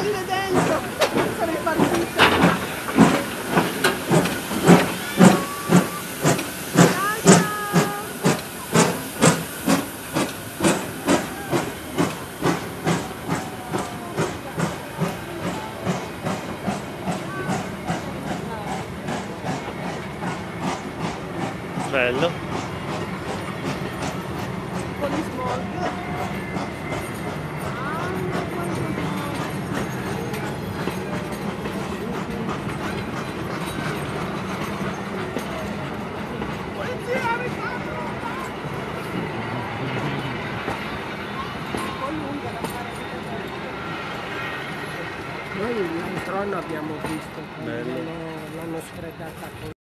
salire dentro, sarei partita. Bello. Un po' di smog. Noi l'altro anno abbiamo visto, Bello. l'hanno sfredata con